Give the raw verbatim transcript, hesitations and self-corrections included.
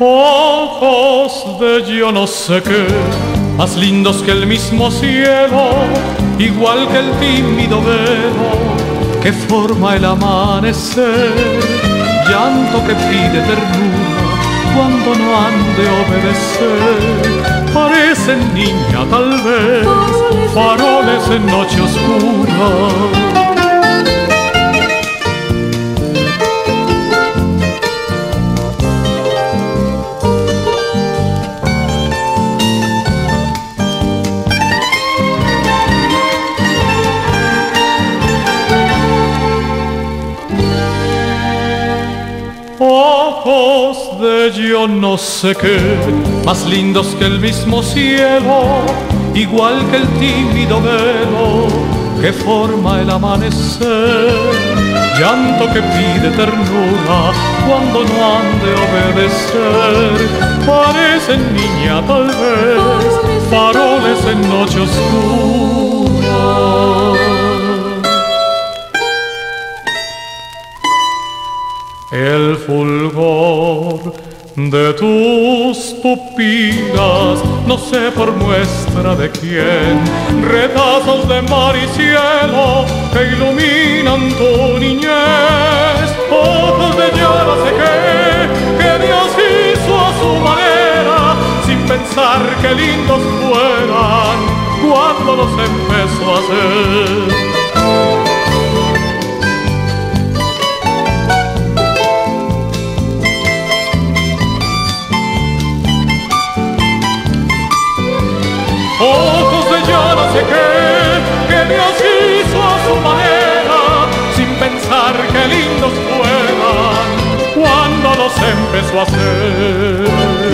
Ojos de yo no sé qué, más lindos que el mismo cielo, igual que el tímido velo que forma el amanecer, llanto que pide ternura cuando no han de obedecer. Parecen niña tal vez, faroles en noche oscura. Ojos de yo no sé qué, más lindos que el mismo cielo, igual que el tímido velo que forma el amanecer, llanto que pide ternura cuando no han de obedecer. Parecen niña tal vez, faroles en noche oscura. El fulgor de tus pupilas, no sé por muestra de quién, retazos de mar y cielo que iluminan tu niñez. Ojos de ya no sé qué, que Dios hizo a su manera, sin pensar que lindos fueran cuando los empezó a hacer. Ojos de ya no sé qué, que Dios hizo a su manera, sin pensar que lindos fueran cuando los empezó a hacer.